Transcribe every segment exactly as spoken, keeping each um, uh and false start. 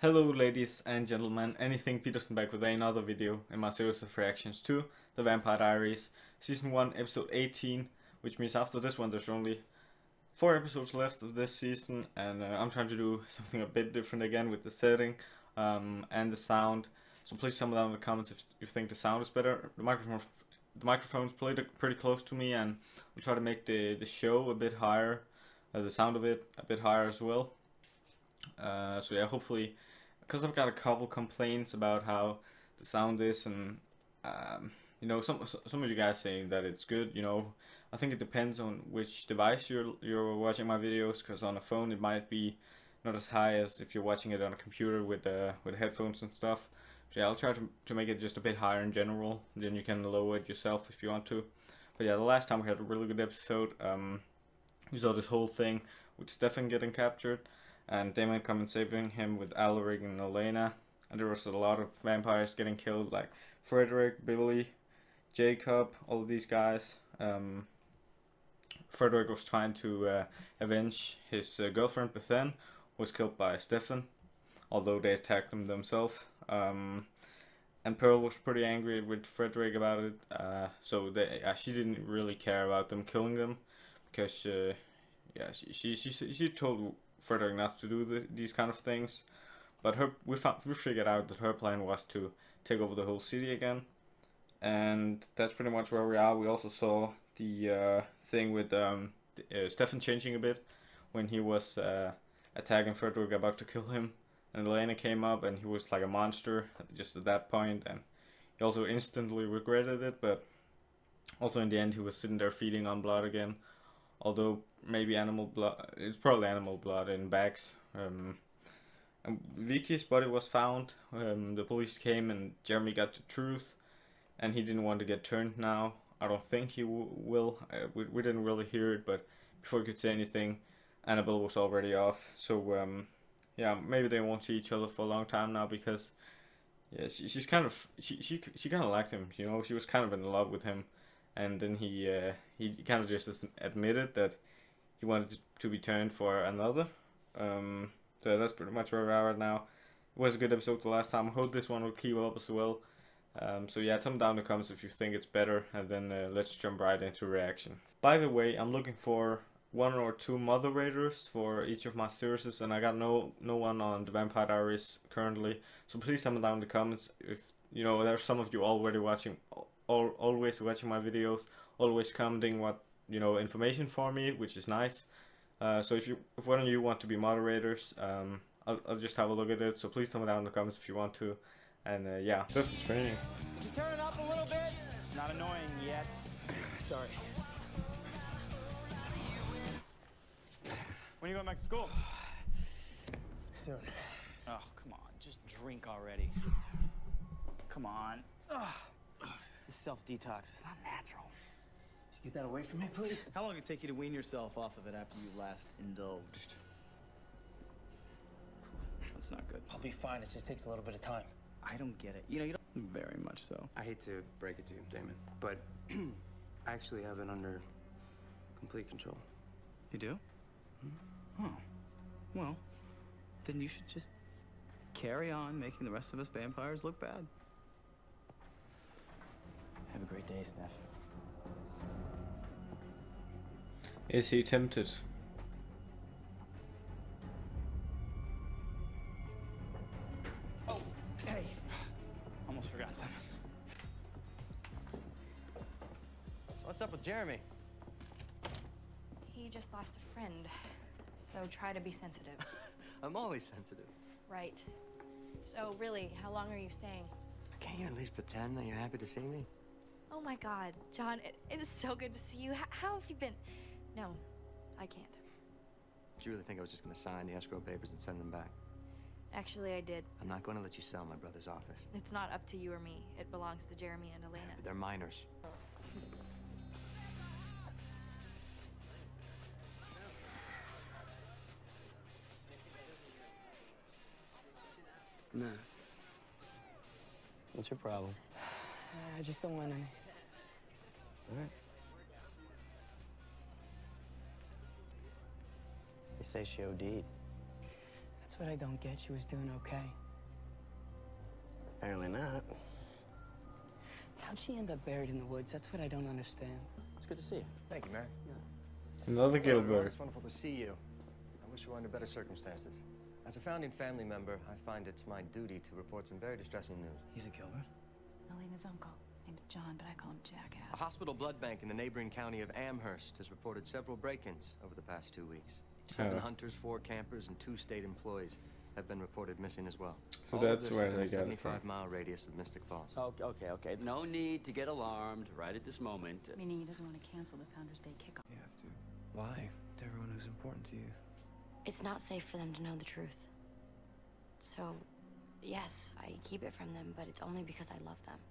Hello ladies and gentlemen, Anything Peterson back with another video in my series of reactions to The Vampire Diaries Season one Episode eighteen, which means after this one there's only four episodes left of this season, and uh, I'm trying to do something a bit different again with the setting um, and the sound. So please tell me down in the comments if you think the sound is better. The microphone, the microphone's pretty, pretty close to me, and we'll try to make the, the show a bit higher, uh, the sound of it a bit higher as well. Uh, so yeah, hopefully, because I've got a couple complaints about how the sound is, and um, you know, some some of you guys saying that it's good. You know, I think it depends on which device you're you're watching my videos, because on a phone it might be not as high as if you're watching it on a computer with uh, with headphones and stuff. So yeah, I'll try to to make it just a bit higher in general. Then you can lower it yourself if you want to. But yeah, the last time we had a really good episode. Um, we saw this whole thing with Stefan getting captured, and Damon coming saving him with Alaric and Elena. And there was a lot of vampires getting killed, like Frederick, Billy, Jacob, all of these guys. Um, Frederick was trying to uh, avenge his uh, girlfriend Bethan, who was killed by Stefan, although they attacked him themselves. Um, and Pearl was pretty angry with Frederick about it, uh, so they, uh, she didn't really care about them killing them, because uh, yeah, she, she, she, she told Frederick not to do the, these kind of things, but her we found we figured out that her plan was to take over the whole city again, and that's pretty much where we are. We also saw the uh, thing with um, uh, Stefan changing a bit when he was uh, attacking Frederick, about to kill him, and Elena came up and he was like a monster just at that point, and he also instantly regretted it, but also in the end he was sitting there feeding on blood again. Although maybe animal blood, it's probably animal blood in bags. Um, and Vicky's body was found. Um, the police came and Jeremy got the truth, and he didn't want to get turned now. I don't think he w will. Uh, we, we didn't really hear it, but before we could say anything, Annabelle was already off. So um, yeah, maybe they won't see each other for a long time now, because yeah, she, she's kind of she she she kind of liked him. You know, she was kind of in love with him. And then he uh, he kind of just admitted that he wanted to be turned for another. Um, so that's pretty much where we are right now. It was a good episode the last time. I hope this one will keep up as well. Um, so yeah, tell me down in the comments if you think it's better, and then uh, let's jump right into reaction. By the way, I'm looking for one or two moderators for each of my series, and I got no no one on the Vampire Diaries currently. So please tell me down in the comments if you know there's some of you already watching. All, always watching my videos, always commenting what you know information for me, which is nice. Uh, so if you, if one of you want to be moderators, um, I'll, I'll just have a look at it. So please tell me down in the comments if you want to. And uh, yeah, Stefan's training. Could you turn it up a little bit? It's not annoying yet. Sorry. When are you going back to school? Soon. Oh, come on, just drink already. Come on. Ugh. This self-detox is not natural. Get that away from me, please. How long did it take you to wean yourself off of it after you last indulged? That's not good. I'll be fine. It just takes a little bit of time. I don't get it. You know, you don't... Very much so. I hate to break it to you, Damon, but I actually have it under complete control. You do? Mm-hmm. Oh. Well, then you should just carry on making the rest of us vampires look bad. Have a great day, Steph. Is he tempted? Oh, hey. Almost forgot something. So what's up with Jeremy? He just lost a friend, so try to be sensitive. I'm always sensitive. Right. So really, how long are you staying? Can't you at least pretend that you're happy to see me? Oh my God, John, it, it is so good to see you. H how have you been? No, I can't. Do you really think I was just going to sign the escrow papers and send them back? Actually, I did. I'm not going to let you sell my brother's office. It's not up to you or me. It belongs to Jeremy and Elena. They're minors. No. What's your problem? I just don't want any. All right. You say she OD'd. That's That's what I don't get. She was doing okay. Apparently not. How'd she end up buried in the woods? That's what I don't understand. It's good to see you. Thank you, Mary. Another Hello, everyone. Gilbert. It's wonderful to see you. I wish we were under better circumstances. As a founding family member, I find it's my duty to report some very distressing news. He's a Gilbert? Elena's uncle. His name's John, but I call him Jackass. A hospital blood bank in the neighboring county of Amherst has reported several break-ins over the past two weeks. Seven Oh. hunters, four campers, and two state employees have been reported missing as well. So All of that's this where within they a got it from. seventy-five mile radius of Mystic Falls. Okay, okay, okay. No need to get alarmed right at this moment. Meaning he doesn't want to cancel the Founders Day kickoff. You have to lie to everyone who's important to you. It's not safe for them to know the truth. So, yes, I keep it from them, but it's only because I love them.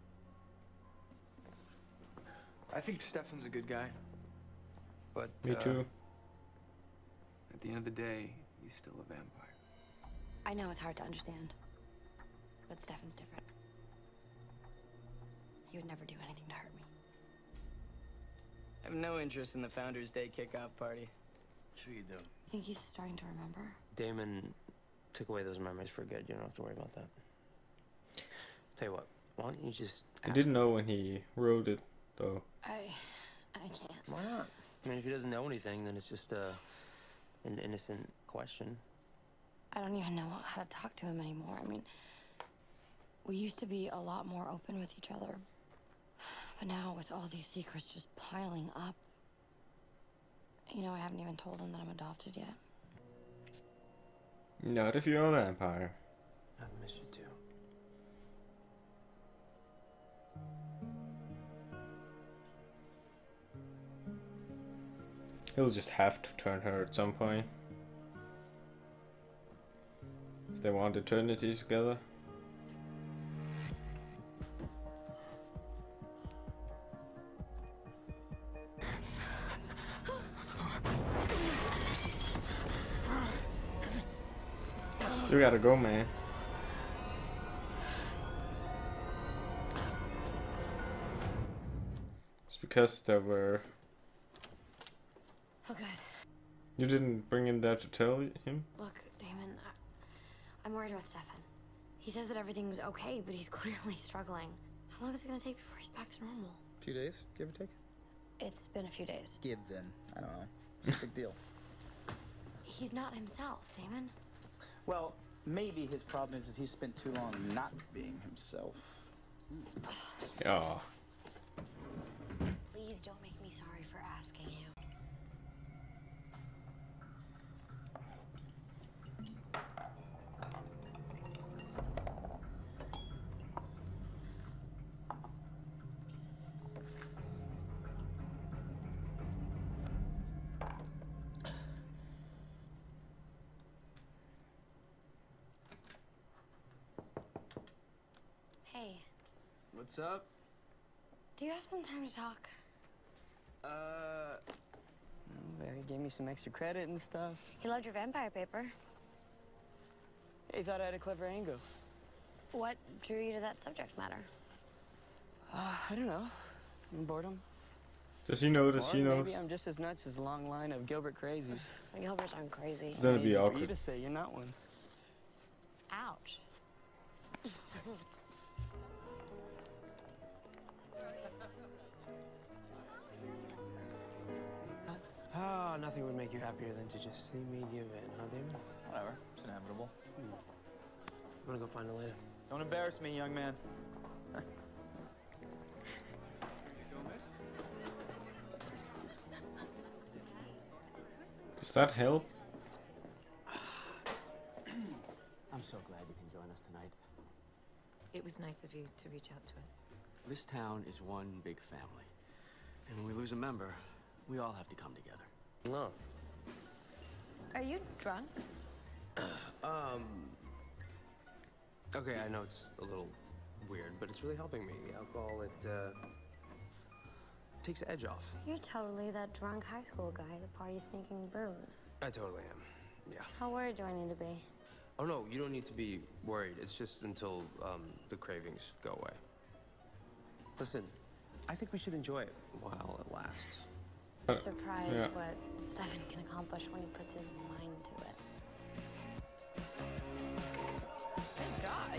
I think Stefan's a good guy. But Me uh, too. at the end of the day, he's still a vampire. I know it's hard to understand, but Stefan's different. He would never do anything to hurt me. I have no interest in the Founders Day kickoff party. Sure you do. I think he's starting to remember. Damon took away those memories for good. You don't have to worry about that. Tell you what, why don't you just I ask didn't know when he wrote it, though. I... I can't. Why not? I mean, if he doesn't know anything, then it's just uh, an innocent question. I don't even know how to talk to him anymore. I mean, we used to be a lot more open with each other. But now, with all these secrets just piling up, you know, I haven't even told him that I'm adopted yet. Not if you're a vampire. I miss you too. He'll just have to turn her at some point. If they want eternity together. You gotta go, man. It's because there were... Oh, good. You didn't bring him there to tell him? Look, Damon, I, I'm worried about Stefan. He says that everything's okay, but he's clearly struggling. How long is it gonna take before he's back to normal? A few days, give or take. It's been a few days. Give then. I don't know. It's a big deal. He's not himself, Damon. Well, maybe his problem is, is he spent too long not being himself. Oh. Please don't make me sorry for asking you. Hey, What's up? do you have some time to talk? Uh, Barry gave me some extra credit and stuff. He loved your vampire paper. He thought I had a clever angle. What drew you to that subject matter? Uh, I don't know. Boredom. Does he know that Or she knows? maybe I'm just as nuts as a long line of Gilbert crazies. Gilbert's aren't crazy. It's gonna be Easy for you awkward. to say you're not one. Ouch. Oh, nothing would make you happier than to just see me give in, huh, Damon? Whatever. It's inevitable. I'm gonna go find Elena. Don't embarrass me, young man. Does that help? I'm so glad you can join us tonight. It was nice of you to reach out to us. This town is one big family. And when we lose a member, we all have to come together. No. Are you drunk? Um. Okay, I know it's a little weird, but it's really helping me. Alcohol, it uh, takes the edge off. You're totally that drunk high school guy at the party sneaking booze. I totally am. Yeah. How worried do I need to be? Oh no, you don't need to be worried. It's just until um, the cravings go away. Listen, I think we should enjoy it while it lasts. Uh, Surprised yeah. what Stefan can accomplish when he puts his mind to it.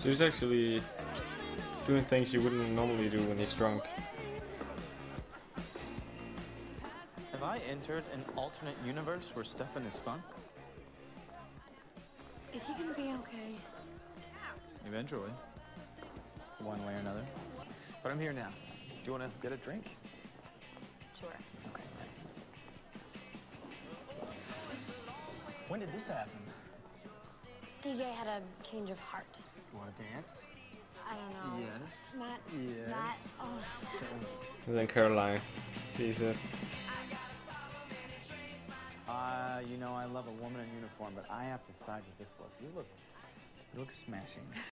So he's actually doing things you wouldn't normally do when he's drunk. Have I entered an alternate universe where Stefan is fun? Is he gonna be okay? Eventually. One way or another. But I'm here now. Do you want to get a drink? Sure. Okay. When did this happen? D J had a change of heart. Want to dance? I don't know. Yes. Matt. Yes. Matt. Oh. And then Caroline sees it. Uh, you know, I love a woman in uniform, but I have to side with this look. You look, you look smashing.